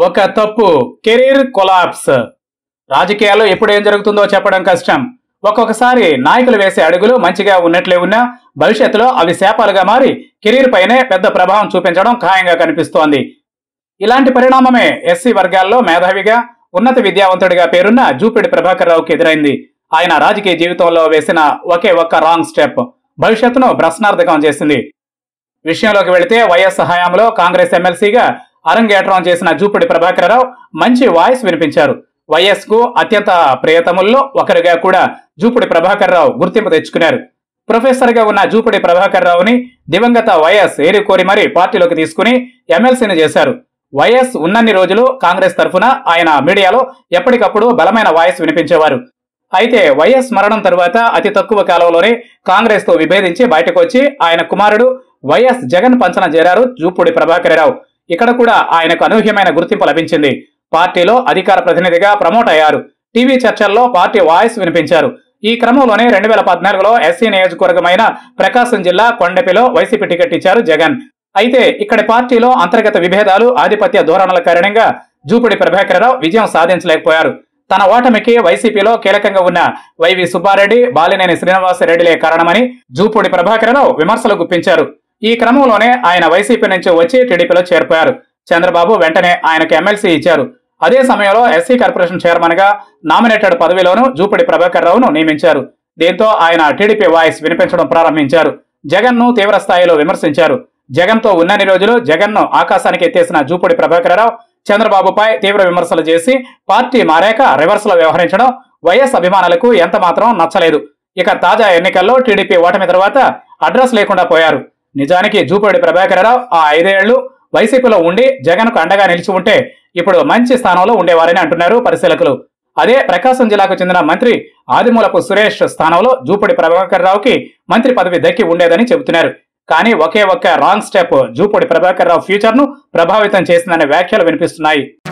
ఒక తప్పు career collapse. రాజకీయాల్లో ఎప్పుడు ఏం జరుగుతుందో చెప్పడం కష్టం. ఒక్కొక్కసారి నాయకులు వేసే అడుగులు మంచిగా ఉన్నట్లే ఉన్నా భవిష్యత్తులో అవి శాపాలుగా మారి కెరీర్ పైనే పెద్ద ప్రభావం చూపించడం ఖాయంగా కనిపిస్తోంది. ఇలాంటి పరిణామమే ఎస్సీ వర్గాల్లో మేధావిగా ఉన్నత విద్యావంతుడిగా పేరున్న జూపిడి ప్రభాకర్ రావుకి ఎదురైంది. ఆయన రాజకీయ జీవితంలో వేసిన ఒకే ఒక్క రాంగ్ స్టెప్ భవిష్యత్తును ప్రశ్నార్థకం చేసింది. విషయంలోకి వెళితే వైఎస్ హయాంలో కాంగ్రెస్ ఎమ్మెల్సీగా అరంగేట్రం చేసిన జూపిడి ప్రభాకర్ రావు మంచి వాయిస్ వినిపించారు. వైఎస్ కు అత్యంత ప్రియతముల్లో ఒకరిగా కూడా జూపిడి ప్రభాకర్ రావు గుర్తింపు తెచ్చుకున్నారు. ప్రొఫెసర్ గా ఉన్న జూపిడి ప్రభాకర్ రావుని దివంగత వైఎస్ ఏరికోరి మరీ పార్టీలోకి తీసుకుని ఎమ్మెల్సీని చేశారు. వైఎస్ ఉన్నన్ని రోజులు కాంగ్రెస్ తరఫున ఆయన మీడియాలో ఎప్పటికప్పుడు బలమైన వాయిస్ వినిపించేవారు. అయితే వైఎస్ మరణం తరువాత అతి తక్కువ కాలంలోనే కాంగ్రెస్ తో విభేదించి బయటకు వచ్చి ఆయన కుమారుడు వైఎస్ జగన్ పంచన చేరారు జూపిడి ప్రభాకర్ రావు. ఇక్కడ కూడా ఆయనకు అనూహ్యమైన గుర్తింపు లభించింది. పార్టీలో అధికార ప్రతినిధిగా ప్రమోట్ అయ్యారు. టీవీ చర్చల్లో పార్టీ వాయిస్ వినిపించారు. ఈ క్రమంలోనే 2014లో ఎస్సీ నియోజకవర్గమైన ప్రకాశం జిల్లా కొండెపిలో వైసీపీ టికెట్ ఇచ్చారు జగన్. అయితే ఇక్కడి పార్టీలో అంతర్గత విభేదాలు, ఆధిపత్య ధోరణుల కారణంగా జూపిడి ప్రభాకర్ రావు విజయం సాధించలేకపోయారు. తన ఓటమికి వైసీపీలో కీలకంగా ఉన్న వైవి సుబ్బారెడ్డి, బాలినేని శ్రీనివాసరెడ్డిలే కారణమని జూపిడి ప్రభాకర్ రావు విమర్శలు గుప్పించారు. ఈ క్రమంలోనే ఆయన వైసీపీ నుంచి వచ్చి టీడీపీలో చేరిపోయారు. చంద్రబాబు వెంటనే ఆయనకు ఎమ్మెల్సీ ఇచ్చారు. అదే సమయంలో ఎస్సీ కార్పొరేషన్ చైర్మన్ గా నామినేటెడ్ పదవిలోనూ జూపిడి ప్రభాకర్ రావును నియమించారు. దీంతో ఆయన టీడీపీ వాయిస్ వినిపించడం ప్రారంభించారు. జగన్ ను తీవ్ర స్థాయిలో విమర్శించారు. జగన్ తో ఉన్నన్ని రోజులు జగన్ ను ఆకాశానికి ఎత్తేసిన జూపిడి ప్రభాకర్ రావు చంద్రబాబుపై తీవ్ర విమర్శలు చేసి పార్టీ మారాక రివర్స్ లో వ్యవహరించడం వైఎస్ అభిమానులకు ఎంత మాత్రం నచ్చలేదు. ఇక తాజా ఎన్నికల్లో టీడీపీ ఓటమి తర్వాత అడ్రస్ లేకుండా పోయారు. నిజానికి జూపిడి ప్రభాకర్ రావు ఆ 5 ఏళ్లు వైసీపీలో ఉండి జగన్ కు అండగా నిలిచి ఉంటే ఇప్పుడు మంచి స్థానంలో ఉండేవారని అంటున్నారు పరిశీలకులు. అదే ప్రకాశం జిల్లాకు చెందిన మంత్రి ఆదిమూలపు సురేష్ స్థానంలో జూపిడి ప్రభాకర్ రావుకి మంత్రి పదవి దక్కి ఉండేదని చెబుతున్నారు. కానీ ఒకే ఒక్క wrong step Jupudi Prabhakar Rao future ను ప్రభావితం చేసిందనే వ్యాఖ్యలు వినిపిస్తున్నాయి.